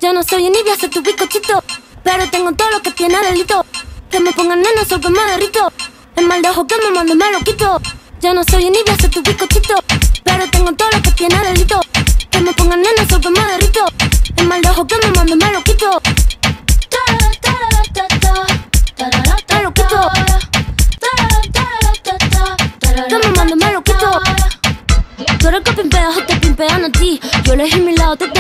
Yo no soy envidia, soy tu bizcochito, pero tengo todo lo que tiene delito. Que me pongan nena, sol que me derrito. El mal de ojo que me mando me lo quito. Yo no soy envidia, soy tu bizcochito, pero tengo todo lo que tiene delito. Que me pongan nena, sol que me derrito. El mal de ojo que me mando me lo quito. Me lo quito. Que me mando me lo quito. Tú eres que pimpeas o te pimpean a ti. Yo elegí mi lado, tú te